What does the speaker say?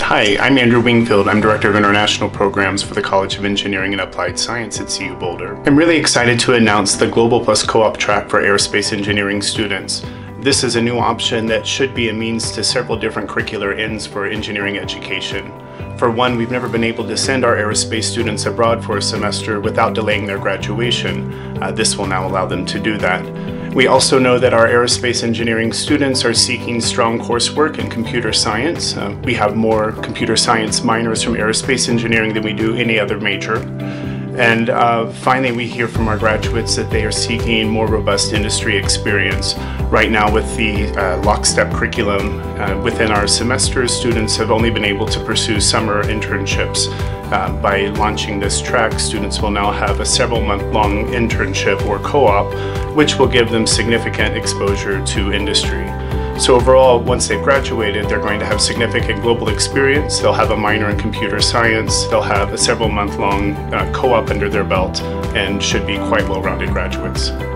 Hi, I'm Andrew Wingfield. I'm Director of International Programs for the College of Engineering and Applied Science at CU Boulder. I'm really excited to announce the Global Plus Co-op track for aerospace engineering students. This is a new option that should be a means to several different curricular ends for engineering education. For one, we've never been able to send our aerospace students abroad for a semester without delaying their graduation. This will now allow them to do that. We also know that our aerospace engineering students are seeking strong coursework in computer science. We have more computer science minors from aerospace engineering than we do any other major. And finally, we hear from our graduates that they are seeking more robust industry experience. Right now, with the lockstep curriculum within our semesters, students have only been able to pursue summer internships. By launching this track, students will now have a several-month-long internship or co-op, which will give them significant exposure to industry. So overall, once they've graduated, they're going to have significant global experience. They'll have a minor in computer science. They'll have a several-month-long co-op under their belt and should be quite well-rounded graduates.